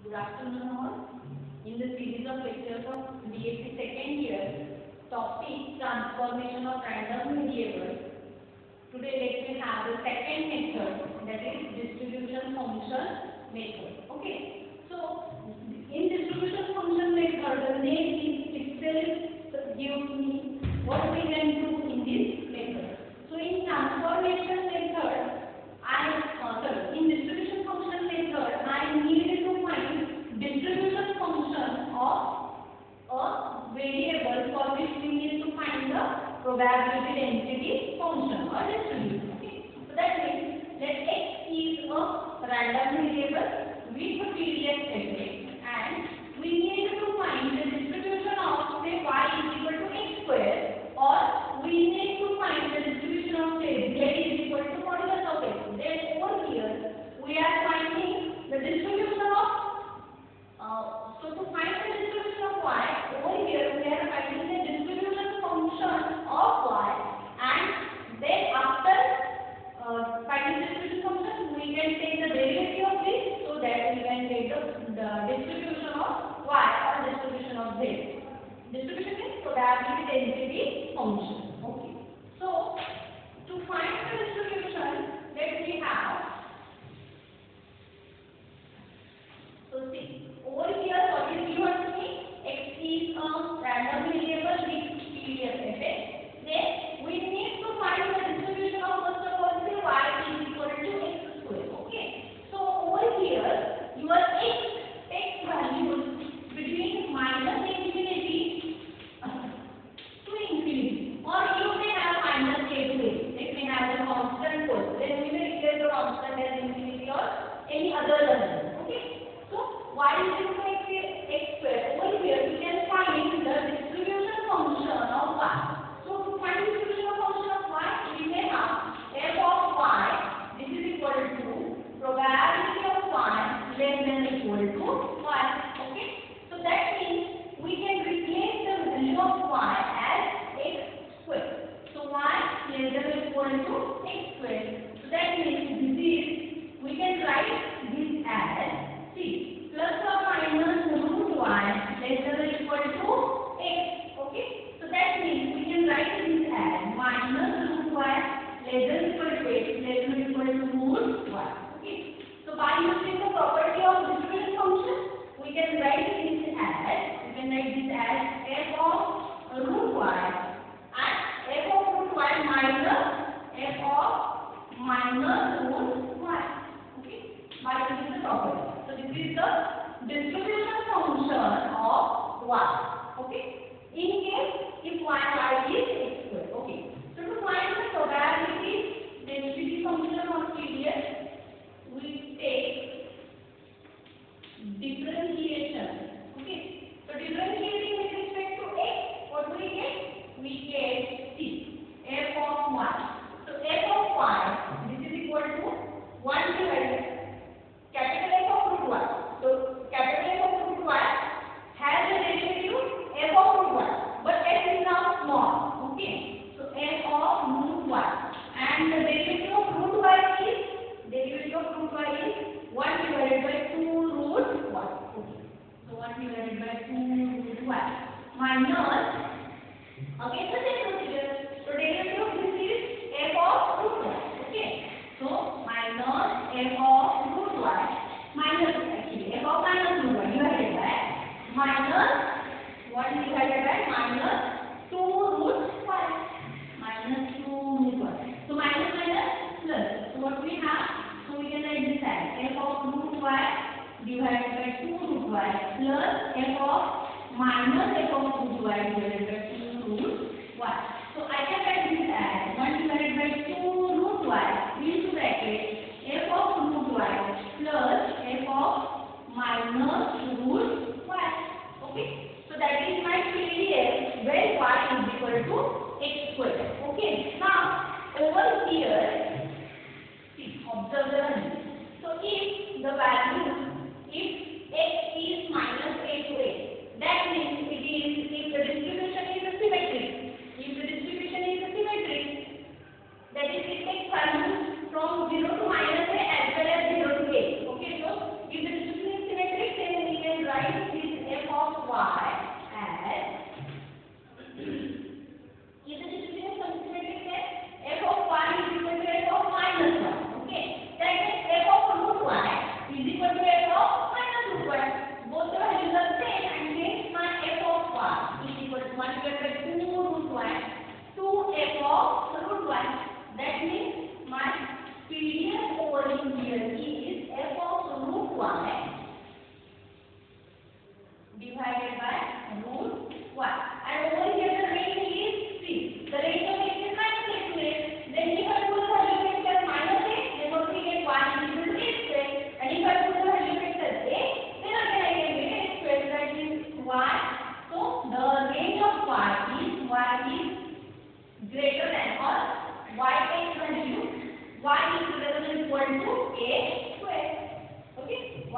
Good afternoon all. In the series of lectures of BSc second year, topic transformation of random variables. Today let me have the second method, that is distribution function method. Okay. So in distribution function method, the name is itself gives me what we can do in this method. So in transformation method, in distribution function method, I need to find distribution function of a variable for which we need to find the probability density function or distribution. Okay. So that means that x is a random variable with a period f and we need to find the distribution of say y is equal to x square, or we need to find the distribution of say z is equal to modulus of x. Then over here we are finding the distribution of so to find the distribution of y, over here we are finding the distribution function of y, and then after finding the distribution function we can take the derivative of this, so that we can take the distribution of y or distribution of z. Distribution is probability density function. Okay. So to find the distribution, let me have. So see, over here what is given to me? X is a random variable with period f. Then we need to find the distribution of first of all say y is equal to x square. Okay. So over here your x values between minus infinity to infinity, or you may have minus a to a. Let me have the constant first. Then we may replace the constant as infinity or any other number. Okay. So y is equal to x square. Over here we can find the distribution function of y. So to find the distribution function of y, we may have f of y. This is equal to probability of y less than or equal to y. Okay. So that means we can replace the value of y as x square. So y less than or equal to x square. So that means this is, we can write this as c plus or minus root y less than or equal to x. Okay. So that means we can write this as minus root y less than or equal to x less than or equal to root y. Okay. So by using the property of distribution function, we can write this as f of root y and f of root y minus f of minus root y. Okay. By using the property. So this is the distribution function of y. Okay. In case if y is x square. Okay. So to find the probability density function of period, we take differentiation. Okay. So differentiating with respect to x, what do we get? We get c f of y. So f of y, this is equal to 1 divided capital F of root y. So capital F of root y has a derivative f of root y, but f is now small. Okay. So f of root y, and the derivative of root y is 1 divided by 2 root y. Okay. So 1 divided by 2 root y minus, again the same procedure. So derivative of this is f of root y. Okay. So minus f of root y minus, actually f of minus root y divided by minus 1 divided by minus 2 root y. Minus 2 root y. So minus plus. So what we have? So we can write this as f of root y divided by 2 root y plus f of minus f of root y divided by 2 root y. So I can write this as 1 divided by 2 root y into bracket f of root y plus f of minus root y. Okay. So that is my PDF where y is equal to x square. Okay. Now over here, see, observe the value. So if the value, if x is minus a to a, that means it is, if the distribution is symmetric. If the distribution is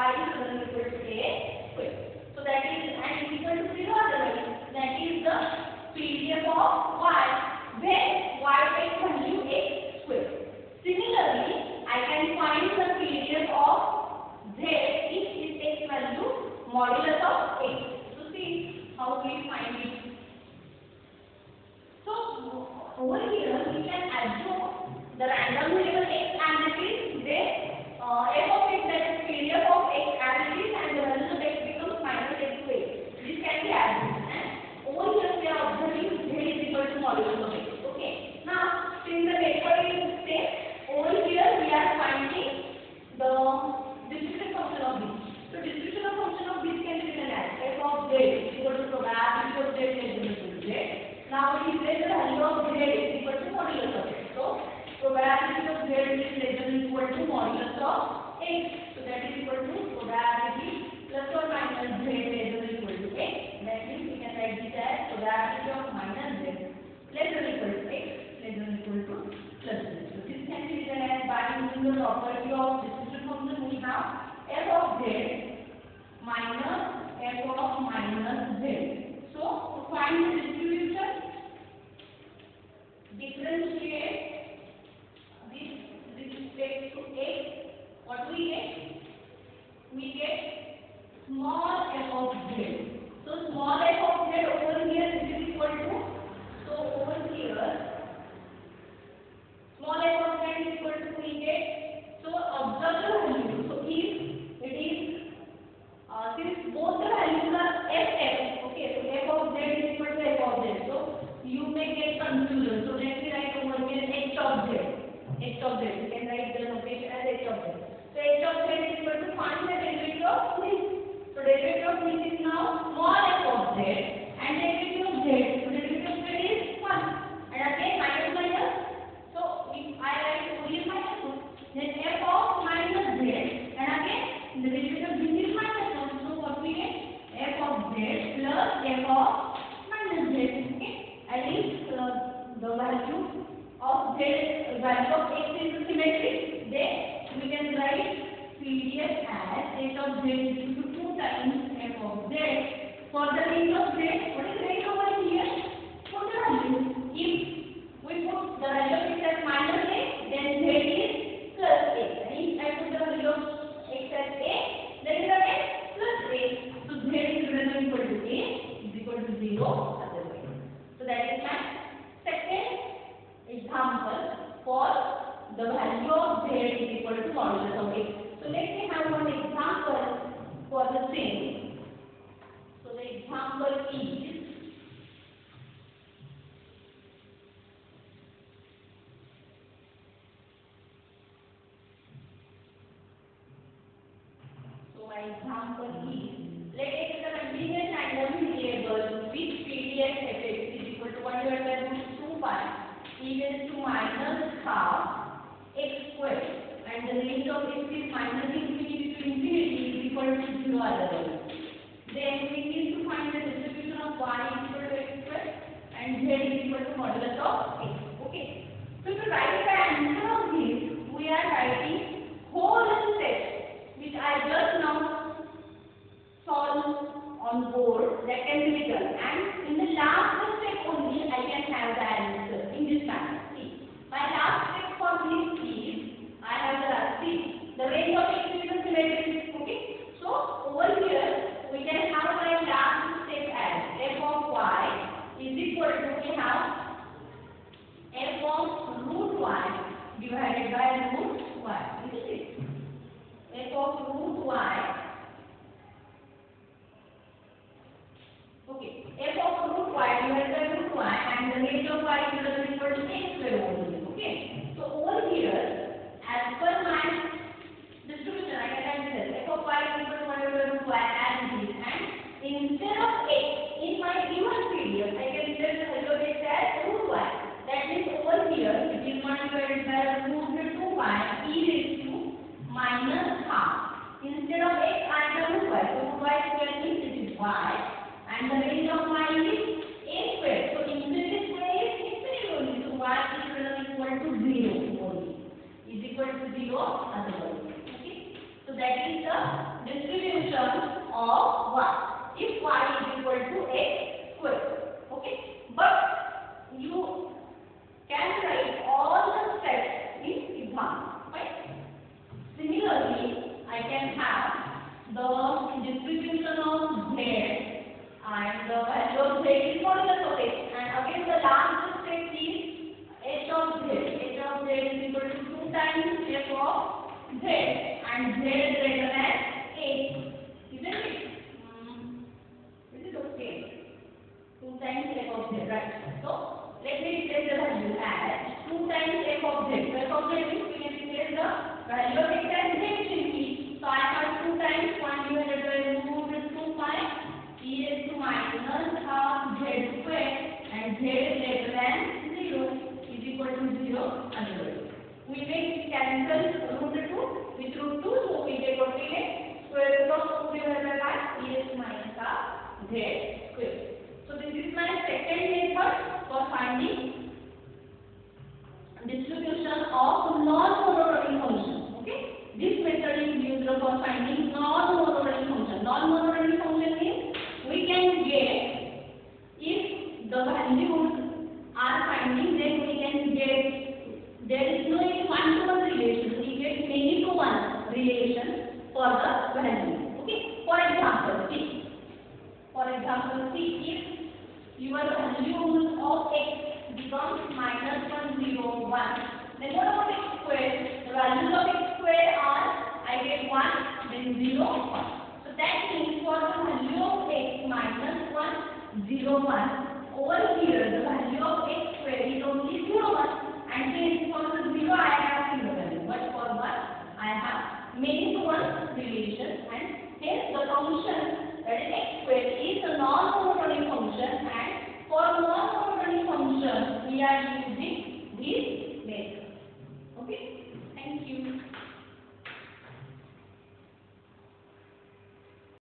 y is equal to a square. So that is and is equal to 0 otherwise. That is the PDF of y when y takes value x square. Similarly, I can find the PDF of z if it takes value modulus of x. So see how we find it. So over here we can assume the random variable x and it is then f of x, that is PDF of x as it is, and the value of x becomes minus x to a. This can be assumed, and over here we are observing z is equal to modulus of x. Okay. Now since the method is same, over here we are finding the distribution function of this. So distribution of function of this can be written as f of z is equal to probability of z is equal to z. Now we say the value of z is equal to modulus of x. So probability of z is less than equal to modulus of x. So that is equal to probability plus or minus z less than equal to x. That means we can write this as probability of minus z less than equal to x less than equal to plus z. So this can be written as by using the property of distribution function we have f of z minus f of minus z. So to find the distribution, differentiate this with respect to x. What we get? We get small f of z. So small f of z over here this is equal to, so over here small f of z is equal to we get, so observe the value. So if it is since both the values are f, okay, so f of z is equal to f of z. So you may get confusion. So let me write over here h of z. H of z. You can write the notation as h of z. So h of z is equal to find the derivative of this. So derivative of this is now small f of z and derivative of z. So derivative of z is 1. And again minus minus. So if I write over here minus 2, then f of minus z and again the derivative of this is minus 1. So what we get? F of z plus f of minus z. Okay. And if the value of z, value of x is symmetric, then we can write PDF as h of z is equal to 2 times f of z. For the range of z, what is the range over here? Put the value. If we put the value of x as minus a, then z is plus a. And if I put the value of x as a, then it is again plus a. So z is greater than equal to a is equal to 0 otherwise. So that is my second example for the value of z is equal to modulus of x. So let me have one example for the same. So the example is, my example is, let us take the continuous random variable with PDF fx is equal to 1 divided by root 2 pi e raised to minus half x square, and the range of x is minus infinity to infinity is equal to 0 otherwise. Then we need to find the distribution of y is equal to x square and z is equal to modulus of x. Okay. So to write the answer of this, we are writing whole steps which I just now solve on board that can be written, and in the last step only I can have the answer in this manner. See, my last step for this is I have the range of x is symmetric. Okay, so over here we can have my last step as f of y is equal to, we have f of root y divided by root y. Isn't it? F of root y, okay, f of root y divided by root y, and the range of y is equal to x square over here. Okay, so over here, as per my distribution, I can write this f of y is equal to 1 over root y as it is, and instead of x in my given PDF, I can write the value of x as root y. That means over here it is 1 divided by root 2 pi e raised to minus half. Instead of x, I have root y. So root y square means it is y, and the range of y is a square. So infinity square is infinity only. So y is equal to 0 only. Is equal to 0 otherwise. Okay. So that That is the distribution of y. If y is equal to x square. Okay. But you can write all the steps in example. Right? Similarly, I can have the distribution of z, and the value of z is modulus of x, and again the last step is h of z. H of z is equal to 2 times f of z, and z greater than 8. Isn't it? Is it okay? 2 times f of z, right? So let me replace the value as 2 times f of z. So f of z means we can replace the value of x as z simply. So I have 2 times 1 divided by root 2 pi e raised to minus half z square, and z greater than 0 is equal to 0 under root. We make cancel root 2 with root 2, so we get what we get, square root of 2 divided by 5 e raised to minus half z square. So this is my second method for finding distribution of non-monotonic function. Okay, this method is used for finding non-monotonic function. Non-monotonic function means we can get, if the values are finding, then we can get, there is no any one-to-one relation. We get many-to-one relation for the value. Okay, for example, see. For example, see, if your value of x becomes minus 1, 0, 1, then what about x square? The values of x square are, I get 1, then 0, 1. So that means for the value of x minus 1, 0, 1, over here the value of x square is only 0, 1. And hence for the 0 I have single value, but for 1 I have many-to-one relation, and hence the function, that is x square, is a non-monotonic function, and for non-monotonic function we are using